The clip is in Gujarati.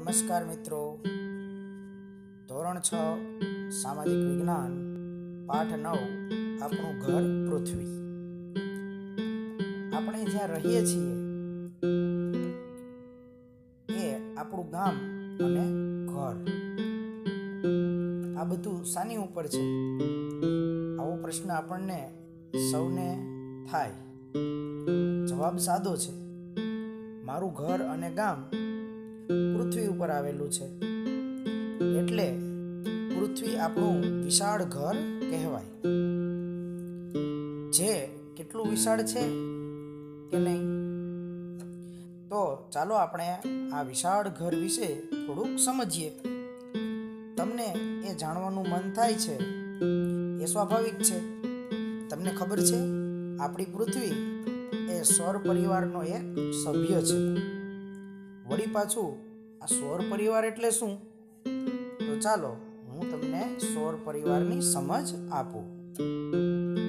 નમસ્કાર મિત્રો, ધોરણ 6 સામાજિક વિજ્ઞાન પાઠ 9 આપણું ઘર પૃથ્વી. આપણે જ્યાં રહીએ છીએ એ આપણું ગામ અને ઘર, આ બધું શાની ઉપર છે? આવો પ્રશ્ન આપણને સૌને થાય. જવાબ સાદો છે. મારું ઘર અને ગામ પૃથ્વી ઉપર આવેલું છે, એટલે પૃથ્વી આપણું વિશાળ ઘર કહેવાય. જે કેટલું વિશાળ છે કે નહીં, તો ચાલો આપણે આ વિશાળ ઘર વિશે થોડુંક સમજીએ. તમને એ જાણવાનું મન થાય છે, એ સ્વાભાવિક છે. તમને ખબર છે, આપણી પૃથ્વી એ સૌર પરિવારનો એક સભ્ય છે. વળી પાછું આ સૌર પરિવાર એટલે શું? તો ચાલો હું તમને સૌર પરિવારની સમજ આપું.